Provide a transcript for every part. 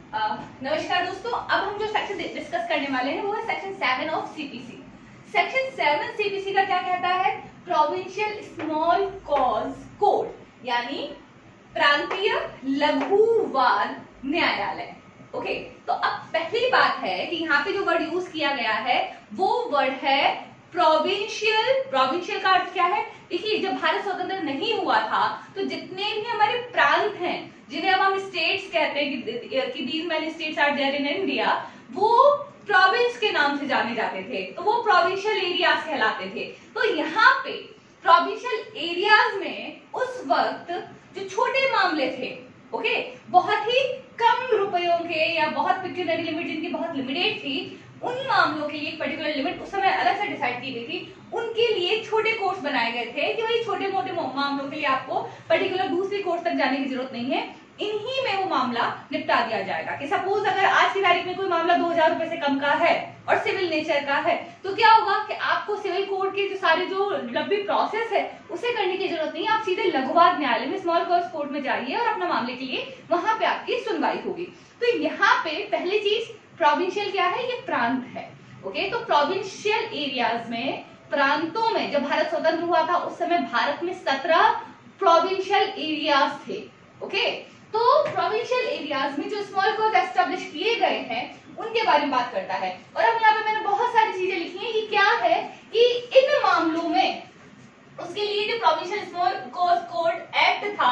नमस्कार दोस्तों, अब हम जो सेक्शन डिस्कस करने वाले हैं वो है सेक्शन 7 ऑफ सीपीसी। सेक्शन 7 सीपीसी का क्या कहता है? प्रोविंशियल स्मॉल कॉज कोड, यानी प्रांतीय लघुवाद न्यायालय। ओके, तो अब पहली बात है कि यहाँ पे जो वर्ड यूज किया गया है वो वर्ड है प्रोविंशियल। प्रोविंशियल का अर्थ क्या है? देखिए, जब भारत स्वतंत्र नहीं हुआ था तो जितने भी हमारे प्रांत हैं, जिन्हें अब हम स्टेट्स कहते हैं कि these many states are there in India, वो प्रोविंस के नाम से जाने जाते थे, तो वो प्रोविंशियल एरियाज कहलाते थे। तो यहाँ पे प्रोविंशियल एरियाज में उस वक्त जो छोटे मामले थे, ओके, बहुत ही कम रुपयों के या बहुत पिक्यूनरी लिमिट जिनकी बहुत लिमिटेड थी, उन मामलों के लिए एक पर्टिकुलर लिमिट उस समय अलग से डिसाइड की गई थी। उनके लिए छोटे कोर्स बनाए गए थे कि भाई छोटे मोटे मामलों के लिए आपको पर्टिकुलर दूसरी कोर्स तक जाने की जरूरत नहीं है, इन्हीं में वो मामला निपटा दिया जाएगा। कि सपोज अगर आज की तारीख में कोई मामला 2000 रुपए से कम का है और सिविल नेचर का है, तो क्या होगा कि आपको सिविल कोर्ट के जो सारे जो लंबी प्रोसेस है उसे करने की जरूरत नहीं है। आप सीधे लघुवाद न्यायालय में, स्मॉल कॉज कोर्ट में जाइए और अपना मामले के लिए वहां पे आपकी सुनवाई होगी। तो यहाँ पे पहली चीज, प्रोविंशियल क्या है? ये प्रांत है। ओके, तो प्रोविंशियल एरियाज में, प्रांतों में, जब भारत स्वतंत्र हुआ था उस समय भारत में 17 प्रोविंशियल एरियाज थे। ओके, तो प्रोविंशियल एरियाज में जो स्मॉल कोर्ट एस्टेब्लिश किए गए हैं उनके बारे में बात करता है। और अब यहाँ पे मैंने बहुत सारी चीजें लिखी हैं। ये क्या है कि इन मामलों में उसके लिए जो provincial small court code act था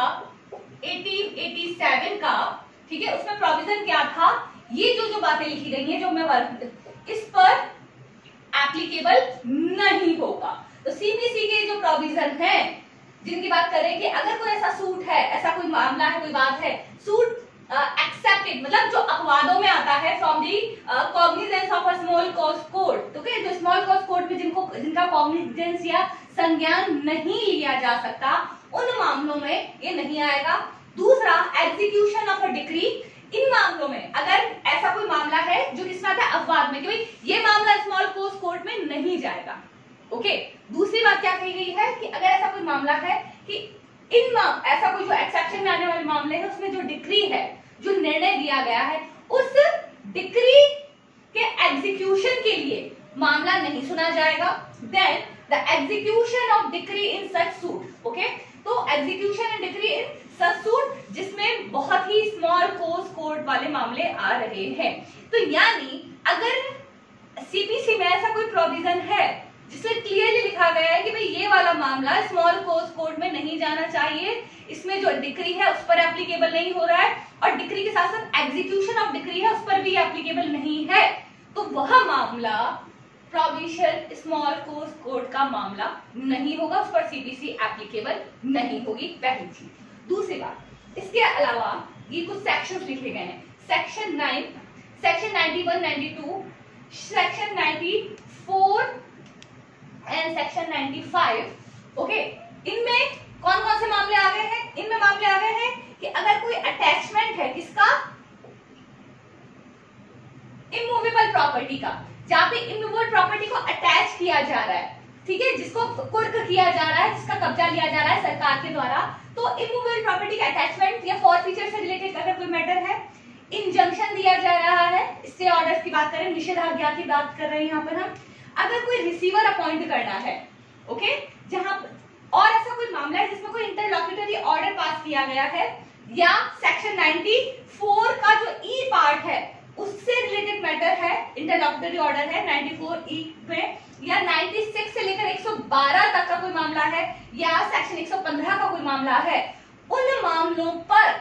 1887 का, ठीक है, उसमें प्रोविजन क्या था? ये जो बातें लिखी गई हैं, जो मैं इस पर एप्लीकेबल नहीं होगा। तो सीपीसी के जो प्रोविजन है जिनकी बात कर रहे हैं कि अगर कोई ऐसा सूट है, ऐसा कोई मामला है, कोई बात है, सूट एक्सेप्टेड मतलब जो अपवादों में आता है from the cognizance of a small cause code, तो क्या जो स्मॉल कॉज कोड में जिनका कॉग्निजेंस या संज्ञान नहीं लिया जा सकता, उन मामलों में ये नहीं आएगा। दूसरा, एग्जीक्यूशन ऑफ अ डिक्री, इन मामलों में अगर ऐसा कोई मामला है जो किसमें आता है? अपवाद में, कि भाई ये मामला स्मॉल कॉज कोर्ट में नहीं जाएगा। ओके, दूसरी बात क्या कही गई है कि अगर ऐसा कोई मामला है कि ऐसा कोई जो एक्सेप्शन में आने वाले मामले हैं उसमें जो डिक्री है, जो निर्णय दिया गया है, उस डिक्री के एग्जीक्यूशन के लिए मामला नहीं सुना जाएगा। Then the execution of decree in such suit. Okay, तो execution and decree in such suit जिसमें बहुत ही स्मॉल कोज कोर्ट वाले मामले आ रहे हैं। तो यानी अगर सीपीसी में ऐसा कोई प्रोविजन है जिसमें क्लियरली लिखा गया है कि भाई ये वाला मामला स्मॉल कोज कोर्ट में नहीं जाना चाहिए, इसमें जो डिक्री है उस पर एप्लीकेबल नहीं हो रहा है, और डिक्री के साथ साथ एग्जीक्यूशन ऑफ डिक्री है उस पर भी एप्लीकेबल नहीं है, तो वह मामला प्रोविंशियल स्मॉल कोज कोर्ट का मामला नहीं होगा, उस पर सीपीसी एप्लीकेबल नहीं होगी। पहली चीज। दूसरी बात, इसके अलावा ये कुछ सेक्शंस लिखे गए हैं। Section 9, section 91, 92, section 94 and section 95। Okay, इनमें कौन कौन से मामले आ गए हैं? इनमें मामले आ गए हैं कि अगर कोई अटैचमेंट है, किसका? इमूवेबल प्रॉपर्टी का, जहां पे इमूवेबल प्रॉपर्टी को अटैच किया जा रहा है, ठीक है, जिसको कुर्क किया जा रहा है, जिसका कब्जा लिया जा रहा है सरकार के द्वारा, तो इमूवेबल प्रॉपर्टी का अटैचमेंट या फॉरफीचर से रिलेटेड अगर कोई मैटर है, इंजंक्शन दिया जा रहा है, स्टे ऑर्डर्स की बात करें, निषेधाज्ञा की बात कर रहे हैं यहाँ पर हम, अगर कोई रिसीवर अपॉइंट करना है, ओके, जहां और ऐसा कोई मामला है जिसमें कोई इंटरलॉक्यूटरी ऑर्डर पास किया गया है, या सेक्शन 94 का जो ई पार्ट है उससे रिलेटेड मैटर है, इंटरलॉक्यूटरी ऑर्डर है 94 ई में, या 96 से लेकर 112 तक का कोई मामला है, या सेक्शन 115 का कोई मामला है, उन मामलों पर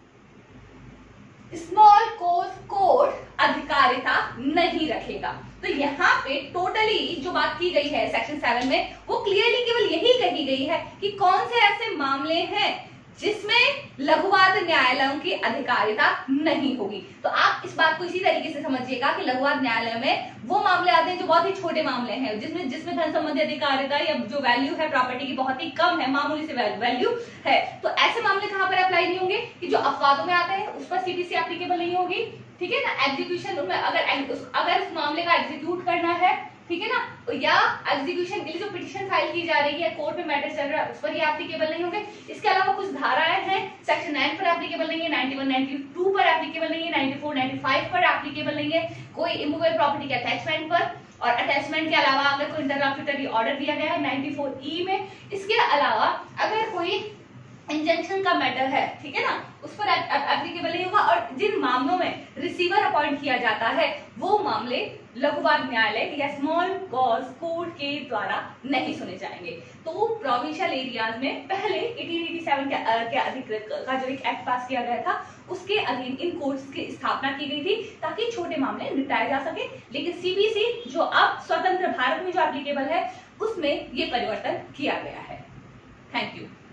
स्मॉल कोज कोर्ट अधिकारिता नहीं रखेगा। तो यहाँ पे टोटली जो बात की गई है सेक्शन 7 में, वो क्लियरली केवल यही कही गई है कि कौन से ऐसे मामले हैं जिसमें लघुवाद न्यायालयों की अधिकारिता नहीं होगी। तो आप इस बात को इसी तरीके से समझिएगा कि लघुवाद न्यायालय में वो मामले आते हैं जो बहुत ही छोटे मामले हैं, जिसमें धन संबंधी अधिकारिता या जो वैल्यू है प्रॉपर्टी की बहुत ही कम है, मामूली से वैल्यू है। तो ऐसे मामले कहां पर अप्लाई नहीं होंगे? कि जो अपवादों में आते हैं उस पर सीपीसी एप्लीकेबल नहीं होगी, ठीक है ना। एग्जीक्यूशन में अगर उस मामले का एग्जीक्यूट करना है ठीक है ना, या एग्जीक्यूशन के लिए जो पिटीशन फाइल की जा रही है, कोर्ट में मैटर चल रहा है, उस पर ये एप्लीकेबल नहीं होंगे। इसके अलावा कुछ धाराएं हैं, सेक्शन 9 पर एप्लीकेबल नहीं है, 91, 92 पर एप्लीकेबल नहीं है, 94, 95 पर एप्लीकेबल नहीं है, कोई इमूवेबल प्रॉपर्टी के अटैचमेंट पर, और अटैचमेंट के अलावा अगर कोई इंटरलॉक्यूटरी ऑर्डर दिया गया है 94E में। इसके अलावा अगर कोई इंजंक्शन का मैटर है, ठीक है ना, उस पर एप्लीकेबल नहीं होगा। और जिन मामलों में रिसीवर अपॉइंट किया जाता है वो मामले लघुवाद न्यायालय या स्मॉल कॉज कोर्ट के द्वारा नहीं सुने जाएंगे। तो प्रोविंशियल एरियाज में पहले 1887 के अधिकृत का जो एक एक्ट पास किया गया था उसके अधीन इन कोर्ट्स की स्थापना की गई थी ताकि छोटे मामले निपटाए जा सके। लेकिन सीबीसी जो अब स्वतंत्र भारत में जो एप्लीकेबल है उसमें ये परिवर्तन किया गया है। Thank you.